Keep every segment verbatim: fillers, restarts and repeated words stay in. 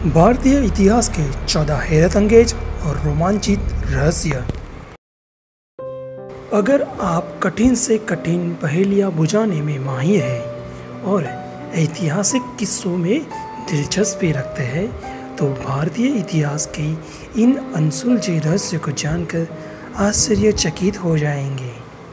भारतीय इतिहास के चौदह हैरत अंगेज और रोमांचित रहस्य। अगर आप कठिन से कठिन पहेलियां बुझाने में माहिर हैं और ऐतिहासिक किस्सों में दिलचस्पी रखते हैं तो भारतीय इतिहास के इन अनसुलझे रहस्य को जानकर आश्चर्यचकित हो जाएंगे।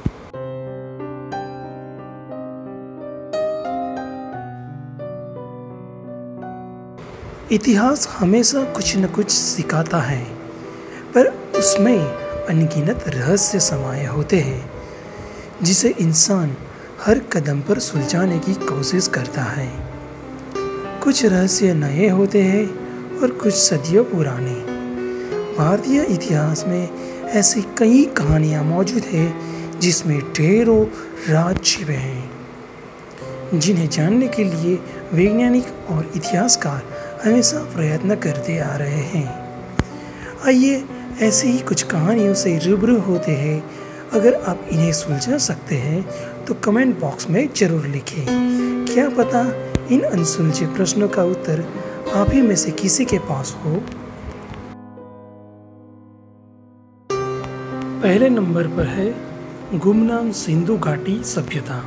इतिहास हमेशा कुछ न कुछ सिखाता है, पर उसमें अनगिनत रहस्य समाये होते हैं जिसे इंसान हर कदम पर सुलझाने की कोशिश करता है। कुछ रहस्य नए होते हैं और कुछ सदियों पुराने। भारतीय इतिहास में ऐसी कई कहानियाँ मौजूद हैं जिसमें ढेरों राज छिपे हैं, जिन्हें जानने के लिए वैज्ञानिक और इतिहासकार हमेशा प्रयत्न करते आ रहे हैं। आइए ऐसी ही कुछ कहानियों से रूबरू होते हैं। अगर आप इन्हें सुलझा सकते हैं तो कमेंट बॉक्स में ज़रूर लिखें। क्या पता इन अनसुलझे प्रश्नों का उत्तर आप ही में से किसी के पास हो। पहले नंबर पर है गुमनाम सिंधु घाटी सभ्यता।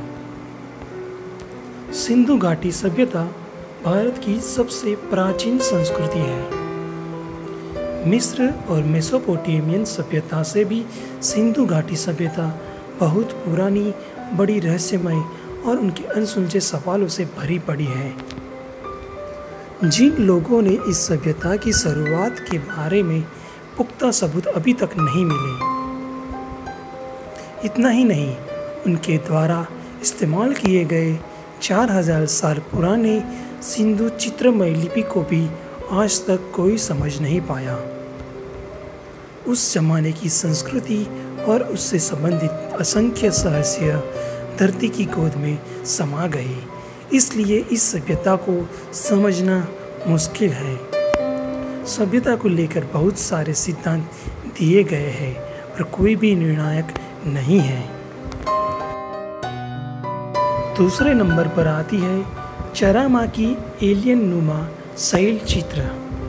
सिंधु घाटी सभ्यता भारत की सबसे प्राचीन संस्कृति है। मिस्र और मेसोपोटामियन सभ्यता से भी सिंधु घाटी सभ्यता बहुत पुरानी, बड़ी रहस्यमय और उनके अनसुलझे सवालों से भरी पड़ी है। जिन लोगों ने इस सभ्यता की शुरुआत के बारे में पुख्ता सबूत अभी तक नहीं मिले। इतना ही नहीं, उनके द्वारा इस्तेमाल किए गए चार हजार साल पुराने सिंधु चित्रमय लिपि को भी आज तक कोई समझ नहीं पाया। उस जमाने की संस्कृति और उससे संबंधित असंख्य रहस्य धरती की गोद में समा गए, इसलिए इस सभ्यता को समझना मुश्किल है। सभ्यता को लेकर बहुत सारे सिद्धांत दिए गए हैं, पर कोई भी निर्णायक नहीं है। दूसरे नंबर पर आती है चरामा की एलियन नुमा शैल चित्र।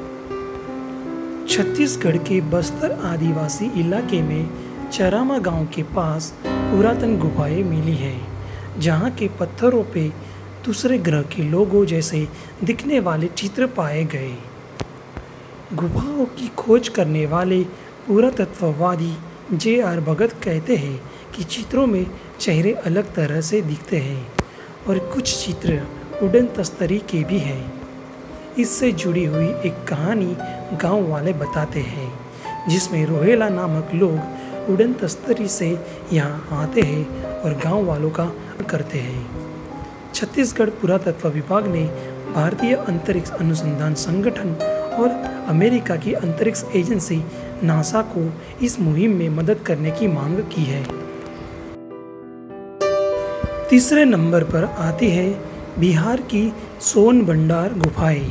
छत्तीसगढ़ के बस्तर आदिवासी इलाके में चरामा गांव के पास पुरातन गुफाएं मिली है, जहां के पत्थरों पे दूसरे ग्रह के लोगों जैसे दिखने वाले चित्र पाए गए। गुफाओं की खोज करने वाले पुरातत्ववादी जे आर भगत कहते हैं कि चित्रों में चेहरे अलग तरह से दिखते हैं और कुछ चित्र उड़न तस्तरी के भी हैं। इससे जुड़ी हुई एक कहानी गांव वाले बताते हैं, जिसमें रोहेला नामक लोग उड़न तस्तरी से यहाँ आते हैं और गांव वालों का करते हैं। छत्तीसगढ़ पुरातत्व विभाग ने भारतीय अंतरिक्ष अनुसंधान संगठन और अमेरिका की अंतरिक्ष एजेंसी नासा को इस मुहिम में मदद करने की मांग की है। तीसरे नंबर पर आती है बिहार की सोन भंडार गुफाएं।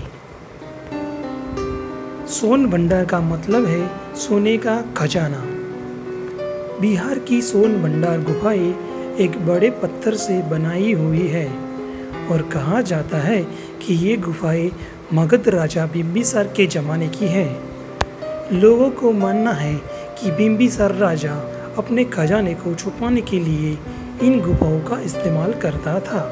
सोन भंडार का मतलब है सोने का खजाना। बिहार की सोन भंडार गुफाएं एक बड़े पत्थर से बनाई हुई है और कहा जाता है कि ये गुफाएं मगध राजा बिंबिसार के ज़माने की है। लोगों को मानना है कि बिंबिसार राजा अपने खजाने को छुपाने के लिए इन गुफाओं का इस्तेमाल करता था।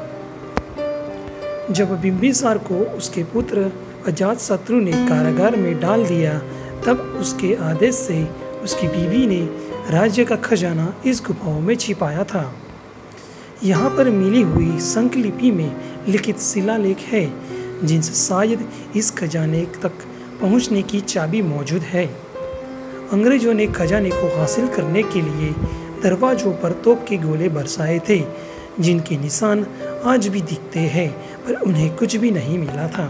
जब बिंबिसार को उसके पुत्र अजातशत्रु ने कारागार में डाल दिया, तब उसके आदेश से उसकी बीवी ने राज्य का खजाना इस गुफाओं में छिपाया था। यहाँ पर मिली हुई संकलिपि में लिखित शिलालेख है, जिनसे शायद इस खजाने तक पहुँचने की चाबी मौजूद है। अंग्रेजों ने खजाने को हासिल करने के लिए दरवाजों पर तोप के गोले बरसाए थे, जिनके निशान आज भी दिखते हैं, पर उन्हें कुछ भी नहीं मिला था।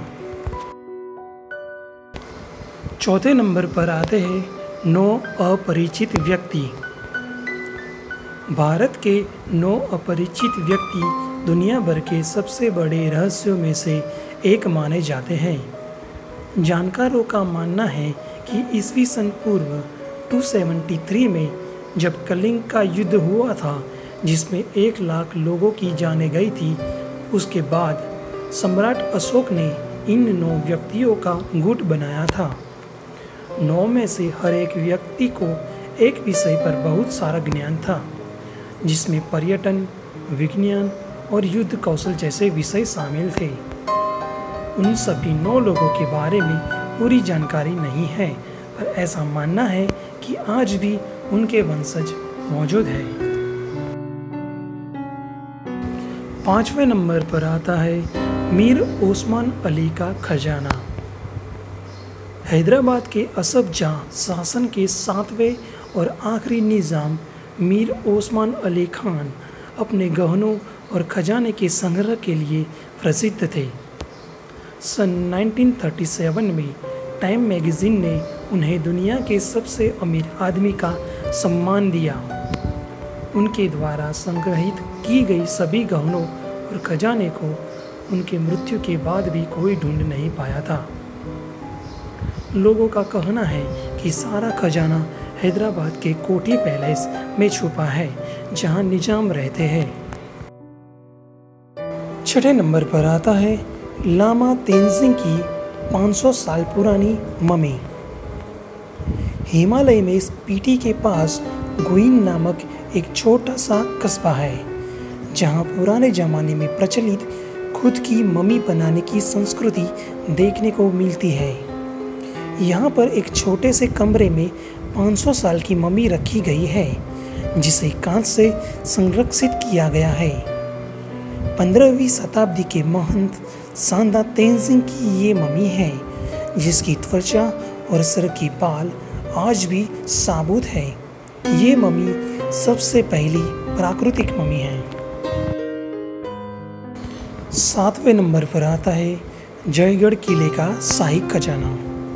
चौथे नंबर पर आते हैं नौ अपरिचित व्यक्ति। भारत के नौ अपरिचित व्यक्ति दुनिया भर के सबसे बड़े रहस्यों में से एक माने जाते हैं। जानकारों का मानना है कि ईस्वी सन पूर्व दो सौ तिहत्तर में जब कलिंग का युद्ध हुआ था, जिसमें एक लाख लोगों की जानें गई थी, उसके बाद सम्राट अशोक ने इन नौ व्यक्तियों का गुट बनाया था। नौ में से हर एक व्यक्ति को एक विषय पर बहुत सारा ज्ञान था, जिसमें पर्यटन, विज्ञान और युद्ध कौशल जैसे विषय शामिल थे। उन सभी नौ लोगों के बारे में पूरी जानकारी नहीं है, पर ऐसा मानना है कि आज भी उनके वंशज मौजूद हैं। पांचवें नंबर पर आता है मीर ओस्मान अली का खजाना। हैदराबाद के असफ जाह शासन के सातवें और आखिरी निज़ाम मीर ओस्मान अली खान अपने गहनों और खजाने के संग्रह के लिए प्रसिद्ध थे। सन उन्नीस सौ सैंतीस में टाइम मैगज़ीन ने उन्हें दुनिया के सबसे अमीर आदमी का सम्मान दिया। उनके द्वारा संग्रहित की गई सभी गहनों और खजाने को उनके मृत्यु के बाद भी कोई ढूंढ नहीं पाया था। लोगों का कहना है कि सारा खजाना हैदराबाद के कोठी पैलेस में छुपा है, जहां निजाम रहते हैं। छठे नंबर पर आता है लामा तेंजिंग की पाँच सौ साल पुरानी मम्मी। हिमालय में स्पीति के पास गुइन नामक एक छोटा सा कस्बा है, जहां पुराने ज़माने में प्रचलित खुद की मम्मी बनाने की संस्कृति देखने को मिलती है। यहाँ पर एक छोटे से कमरे में पाँच सौ साल की मम्मी रखी गई है, जिसे कांच से संरक्षित किया गया है। पंद्रहवीं शताब्दी के महंत सांदा तेंजिंग की ये मम्मी है, जिसकी त्वचा और सर की बाल आज भी साबुत है। ये मम्मी सबसे पहली प्राकृतिक मम्मी है। सातवें नंबर पर आता है जयगढ़ किले का शाही खजाना।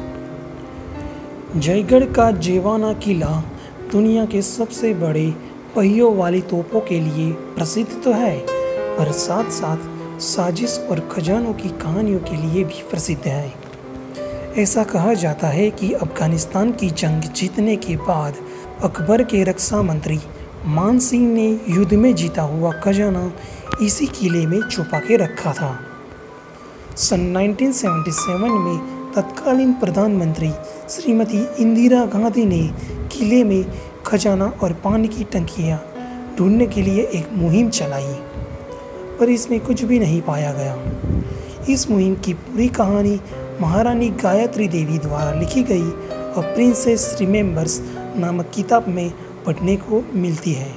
जयगढ़ का जेवाना किला दुनिया के सबसे बड़े पहियों वाली तोपों के लिए प्रसिद्ध तो है, पर साथ साथ साजिश और खजानों की कहानियों के लिए भी प्रसिद्ध है। ऐसा कहा जाता है कि अफगानिस्तान की जंग जीतने के बाद अकबर के रक्षा मंत्री मान सिंह ने युद्ध में जीता हुआ खजाना इसी किले में छुपा के रखा था। सन उन्नीस सौ सतहत्तर में तत्कालीन प्रधानमंत्री श्रीमती इंदिरा गांधी ने किले में खजाना और पानी की टंकियां ढूंढने के लिए एक मुहिम चलाई, पर इसमें कुछ भी नहीं पाया गया। इस मुहिम की पूरी कहानी महारानी गायत्री देवी द्वारा लिखी गई और प्रिंसेस रिमेम्बर्स नामक किताब में पढ़ने को मिलती है।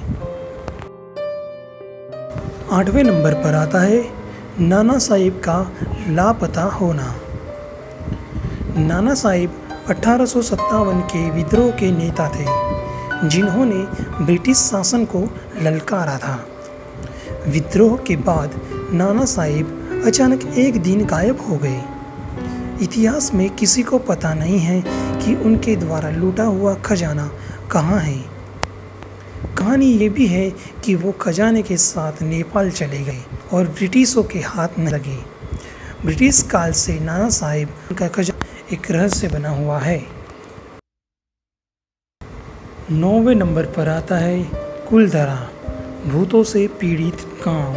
आठवें नंबर पर आता है नाना साहिब का लापता होना। नाना साहिब अठारह सौ सत्तावन के विद्रोह के नेता थे, जिन्होंने ब्रिटिश शासन को ललकारा था। विद्रोह के बाद नाना साहिब अचानक एक दिन गायब हो गए। इतिहास में किसी को पता नहीं है कि उनके द्वारा लूटा हुआ खजाना कहाँ है। कहानी ये भी है कि वो खजाने के साथ नेपाल चले गए और ब्रिटिशों के हाथ न लगे। ब्रिटिश काल से नाना साहिब का खजाना एक रहस्य बना हुआ है। नौवें नंबर पर आता है कुलधरा, भूतों से पीड़ित गांव।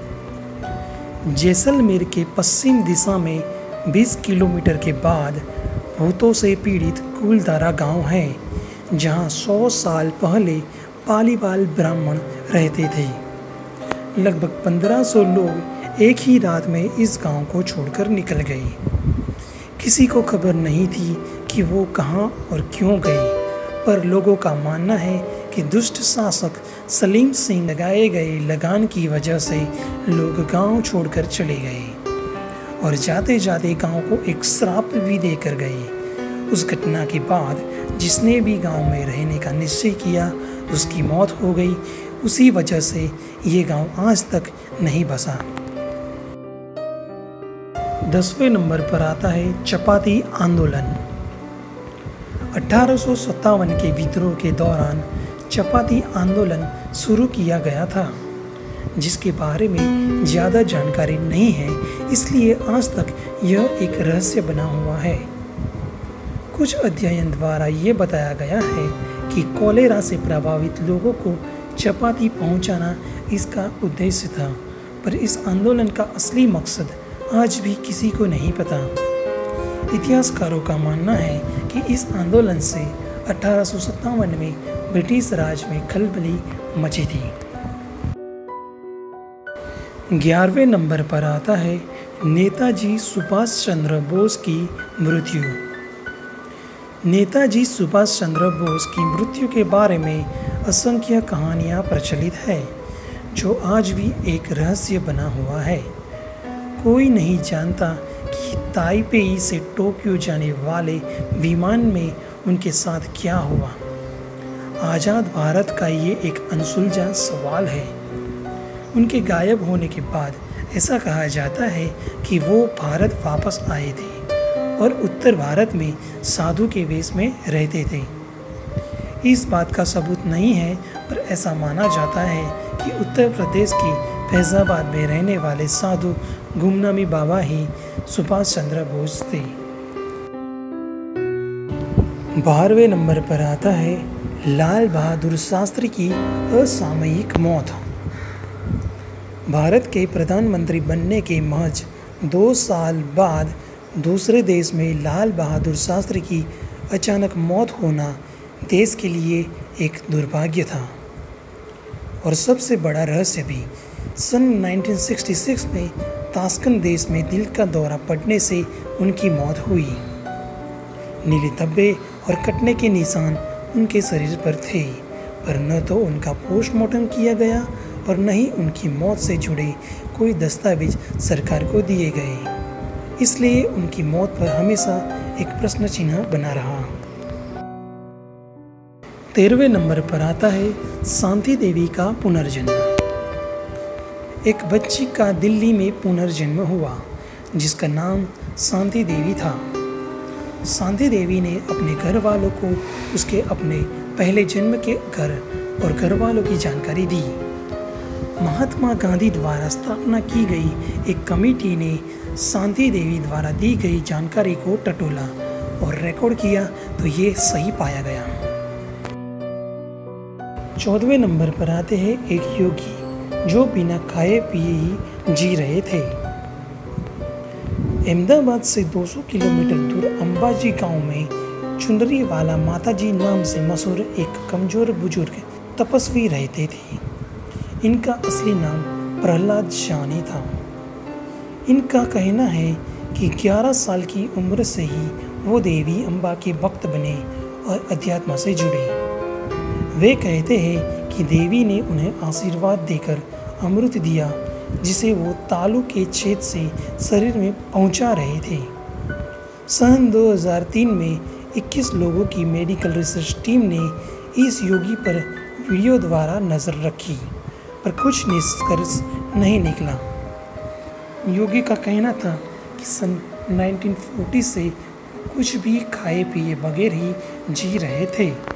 जैसलमेर के पश्चिम दिशा में बीस किलोमीटर के बाद भूतों से पीड़ित कुलधरा गांव है, जहां सौ साल पहले पालीवाल ब्राह्मण रहते थे। लगभग पंद्रह सौ लोग एक ही रात में इस गांव को छोड़कर निकल गए। किसी को खबर नहीं थी कि वो कहां और क्यों गए, पर लोगों का मानना है कि दुष्ट शासक सलीम सिंह लगाए गए लगान की वजह से लोग गांव छोड़कर चले गए और जाते जाते गांव को एक श्राप भी देकर गए। उस घटना के बाद जिसने भी गांव में रहने का निश्चय किया, उसकी मौत हो गई। उसी वजह से ये गांव आज तक नहीं बसा। दसवें नंबर पर आता है चपाती आंदोलन। अठारह सौ सत्तावन के विद्रोह के दौरान चपाती आंदोलन शुरू किया गया था, जिसके बारे में ज़्यादा जानकारी नहीं है, इसलिए आज तक यह एक रहस्य बना हुआ है। कुछ अध्ययन द्वारा ये बताया गया है कि कॉलेरा से प्रभावित लोगों को चपाती पहुंचाना इसका उद्देश्य था, पर इस आंदोलन का असली मकसद आज भी किसी को नहीं पता। इतिहासकारों का मानना है कि इस आंदोलन से अठारह सौ सत्तावन में ब्रिटिश राज में खलबली मची थी। ग्यारहवें नंबर पर आता है नेताजी सुभाष चंद्र बोस की मृत्यु। नेताजी सुभाष चंद्र बोस की मृत्यु के बारे में असंख्य कहानियाँ प्रचलित है, जो आज भी एक रहस्य बना हुआ है। कोई नहीं जानता कि ताइपेई से टोक्यो जाने वाले विमान में उनके साथ क्या हुआ। आज़ाद भारत का ये एक अनसुलझा सवाल है। उनके गायब होने के बाद ऐसा कहा जाता है कि वो भारत वापस आए थे और उत्तर भारत में साधु के वेश में रहते थे। इस बात का सबूत नहीं है, पर ऐसा माना जाता है कि उत्तर प्रदेश की फैजाबाद में रहने वाले साधु गुमनामी बाबा ही सुभाष चंद्र बोस थे। बारहवें नंबर पर आता है लाल बहादुर शास्त्री की असामयिक मौत। भारत के प्रधानमंत्री बनने के महज दो साल बाद दूसरे देश में लाल बहादुर शास्त्री की अचानक मौत होना देश के लिए एक दुर्भाग्य था। और सबसे बड़ा रहस्य भी, सन उन्नीस सौ छियासठ में ताशकंद देश में दिल का दौरा पड़ने से उनकी मौत हुई। नीले धब्बे और कटने के निशान उनके शरीर पर थे, पर न तो उनका पोस्टमार्टम किया गया और न ही उनकी मौत से जुड़े कोई दस्तावेज सरकार को दिए गए। इसलिए उनकी मौत पर हमेशा एक प्रश्न चिन्ह बना रहा। तेरहवें नंबर पर आता है शांति देवी का पुनर्जन्म। एक बच्ची का दिल्ली में पुनर्जन्म हुआ, जिसका नाम शांति देवी था। शांति देवी ने अपने घर वालों को उसके अपने पहले जन्म के घर और घर वालों की जानकारी दी। महात्मा गांधी द्वारा स्थापना की गई एक कमेटी ने शांति देवी द्वारा दी गई जानकारी को टटोला और रिकॉर्ड किया, तो ये सही पाया गया। चौदहवें नंबर पर आते हैं एक योगी जो बिना खाए पिए ही जी रहे थे। अहमदाबाद से दो सौ किलोमीटर दूर अंबाजी गांव में चुंदरी वाला माताजी नाम से मशहूर एक कमजोर बुजुर्ग तपस्वी रहते थे। इनका असली नाम प्रहलाद शानी था। इनका कहना है कि ग्यारह साल की उम्र से ही वो देवी अम्बा के भक्त बने और अध्यात्म से जुड़े। वे कहते हैं कि देवी ने उन्हें आशीर्वाद देकर अमृत दिया, जिसे वो तालू के छेद से शरीर में पहुंचा रहे थे। सन दो हज़ार तीन में इक्कीस लोगों की मेडिकल रिसर्च टीम ने इस योगी पर वीडियो द्वारा नज़र रखी, पर कुछ निष्कर्ष नहीं निकला। योगी का कहना था कि सन उन्नीस सौ चालीस से कुछ भी खाए पिए बगैर ही जी रहे थे।